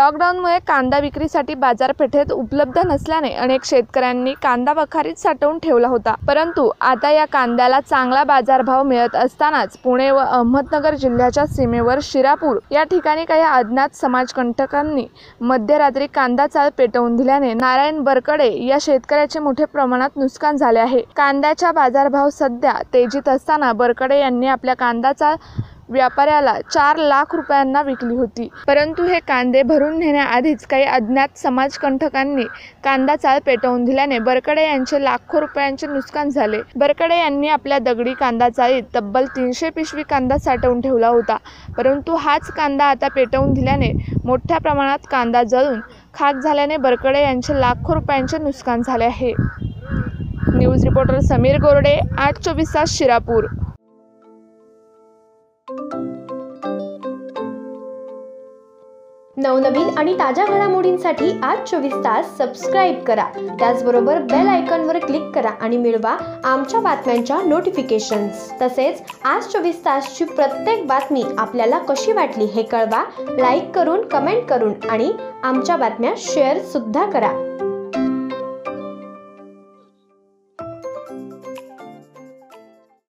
लॉकडाऊनमुळे कांदा विक्रीसाठी बाजारपेठेत उपलब्ध नसल्याने अनेक शेतकऱ्यांनी कांदा वखारीत साठवून ठेवला होता। परंतु आता या कांद्याला चांगला बाजारभाव मिळत असतानाच पुणे व अहमदनगर जिल्ह्याच्या सीमेवर शिरापूर या ठिकाणी काही अज्ञात समाजकंटकांनी मध्यरात्री कांदा चाळ पेटवून दिल्याने नारायण बरकडे या शेतकऱ्याचे मोठ्या प्रमाणात नुकसान झाले आहे। कांद्याचा बाजारभाव सध्या तेजीत असताना बरकडे यांनी आपल्या कांदा चाळ व्यापाऱ्याला 4 लाख रुपयांना विकली होती। परंतु हे कांदे भरून नेण्याआधीच काही अज्ञात समाजकंटकांनी कांदा चाळ पेटवून दिल्याने बरकडे यांचे लाखो रुपयांचे नुकसान झाले। बरकडे यांनी आपल्या दगडी कांदा चाळीत तब्बल 300 पिशवी कांदा साठवून ठेवला होता। परंतु हाच कांदा आता पेटवून दिल्याने मोठ्या प्रमाणात कांदा जळून खाक झाल्याने बरकडे यांचे लाखो रुपयांचे नुकसान झाले आहे। न्यूज रिपोर्टर समीर गोरडे, 8/24 तास, शिरापूर। नवनवीन आणि ताज्या घडामोडींसाठी 8/24 तास सबस्क्राईब करा। त्याचबरोबर बेल आयकॉनवर क्लिक करा आणि मिळवा आमच्या बातम्यांच्या नोटिफिकेशन्स। तसेच 8/24 तासची प्रत्येक बातमी आपल्याला कशी वाटली हे कळवा, लाईक करून, कमेंट करून आणि आमच्या बातम्या शेअर सुद्धा करा।